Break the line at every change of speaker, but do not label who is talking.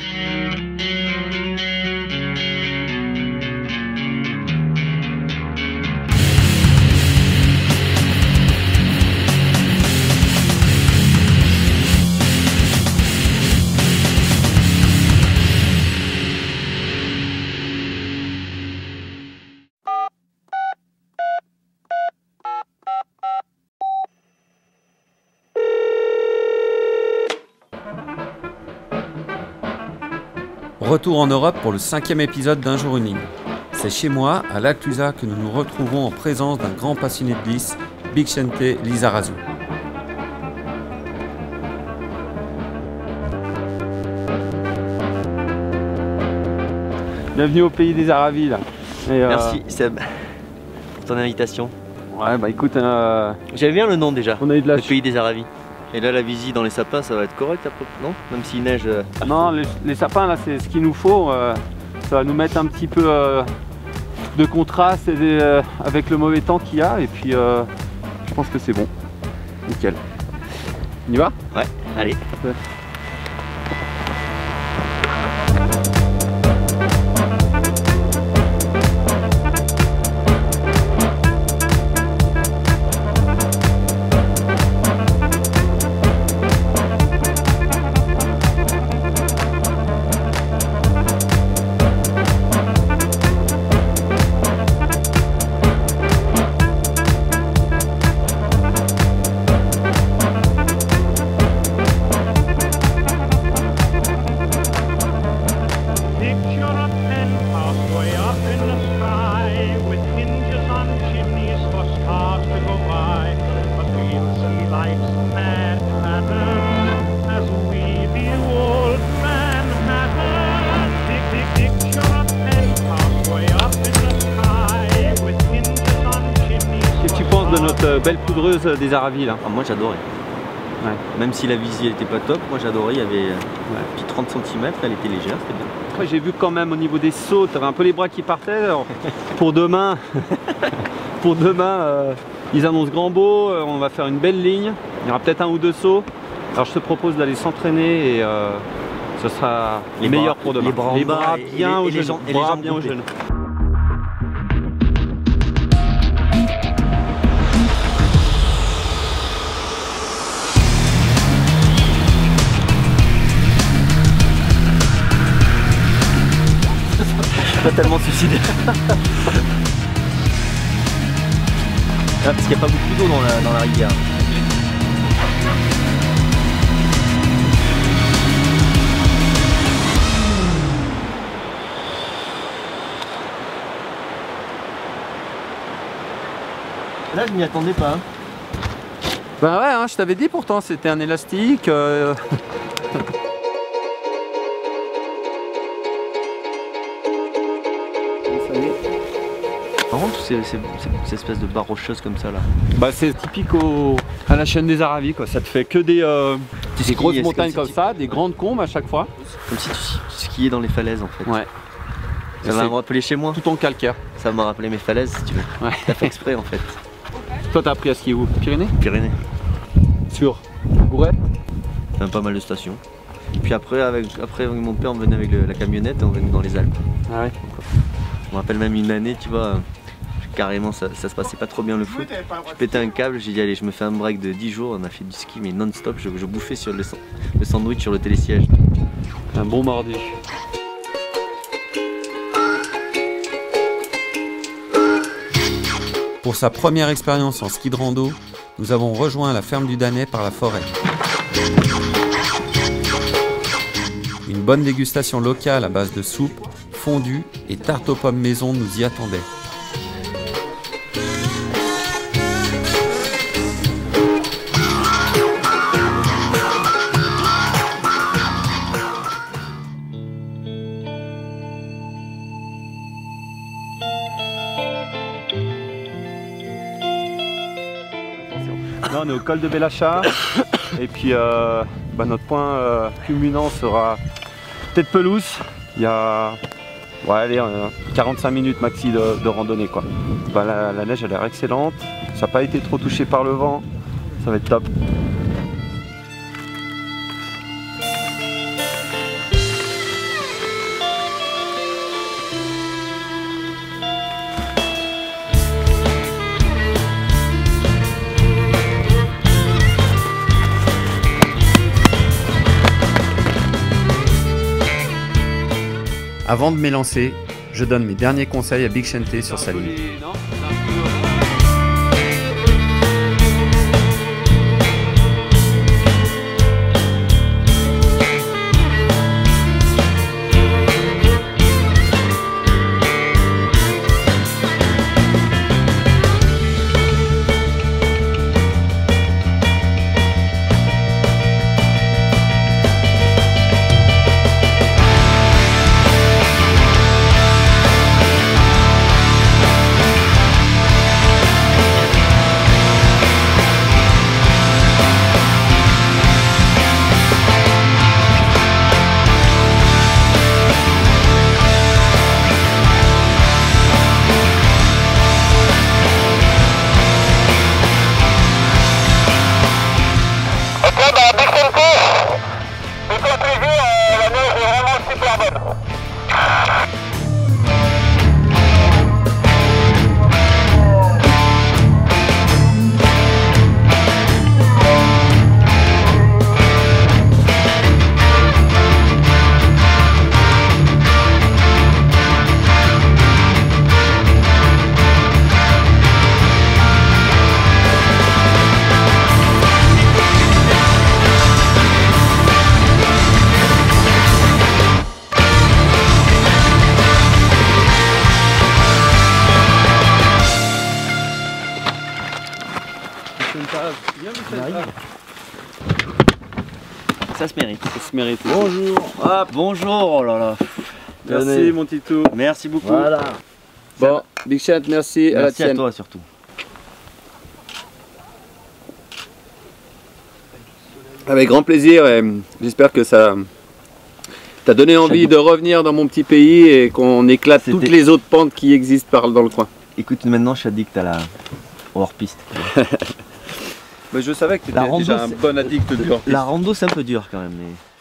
Retour en Europe pour le 5e épisode d'Un jour une ligne. C'est chez moi, à Lac Clusaz, que nous nous retrouvons en présence d'un grand passionné de glisse, Bixente Lizarazu. Bienvenue au pays des Aravis là.
Merci Seb pour ton invitation.
Ouais bah écoute,
j'aime bien le nom déjà,
on a eu de la
le pays des Aravis. Et là la visite dans les sapins ça va être correct après, non? Même s'il neige.
Non, les sapins là c'est ce qu'il nous faut, ça va nous mettre un petit peu de contraste avec le mauvais temps qu'il y a et puis je pense que c'est bon. Nickel. On y va?
Ouais, allez.
Ouais. De notre belle poudreuse des Aravis là.
Ah, moi j'adorais. Ouais. Même si la visée n'était pas top, moi j'adorais. Il y avait puis 30 cm, elle était légère, c'était bien.
Après j'ai vu quand même au niveau des sauts, tu avais un peu les bras qui partaient. Alors, pour demain, ils annoncent grand beau, on va faire une belle ligne. Il y aura peut-être un ou deux sauts. Alors je te propose d'aller s'entraîner et ce sera les meilleur pour demain.
Les bras bien aux genoux.
Les jambes bien aux genoux.
Pas tellement suicidaire. Parce qu'il n'y a pas beaucoup d'eau dans la rivière. Là je m'y attendais pas.
Bah ouais, hein, je t'avais dit pourtant c'était un élastique.
Par contre, c'est cette espèce de barre rocheuse comme ça là.
Bah c'est typique à la chaîne des Aravis quoi. Ça te fait que des grosses montagnes comme ça, des grandes combes à chaque fois.
Comme si tu skiais dans les falaises en fait.
Ouais.
Ça m'a rappelé chez moi.
Tout en calcaire.
Ça m'a rappelé mes falaises si tu veux.
Ouais.
T'as fait exprès en fait.
Toi t'as appris à skier où? Pyrénées?
Pyrénées.
Sur Gourette?
Enfin, pas mal de stations. Puis après avec mon père on venait avec la camionnette et on venait dans les Alpes.
Ah ouais.
Je me rappelle même une année tu vois. Carrément ça se passait pas trop bien le foot. Je pétais un câble, j'ai dit allez je me fais un break de 10 jours, on a fait du ski mais non-stop, je bouffais sur le sandwich sur le télésiège.
Un bon mordu. Pour sa première expérience en ski de rando, nous avons rejoint la ferme du Danay par la forêt. Une bonne dégustation locale à base de soupe, fondue et tarte aux pommes maison nous y attendait. Là on est au col de Bellachar et puis notre point culminant sera Tête Pelouse. Il y a 45 minutes maxi de randonnée quoi. La neige a l'air excellente, ça n'a pas été trop touché par le vent, ça va être top.
Avant de m'élancer, je donne mes derniers conseils à Big Chente sur sa ligne.
Ça se mérite.
Ça se mérite.
Bonjour. Ah, bonjour, oh là là.
Merci mon Titou.
Merci beaucoup.
Voilà. Bon, Big Chente, merci. À la tienne.
À toi surtout.
Avec grand plaisir, et j'espère que ça t'a donné envie de revenir dans mon petit pays et qu'on éclate toutes les autres pentes qui existent dans le coin.
Écoute, maintenant je suis addict à la hors-piste.
Mais je savais que tu étais déjà un bon addict dur.
La rando c'est un peu dur quand même. Mais...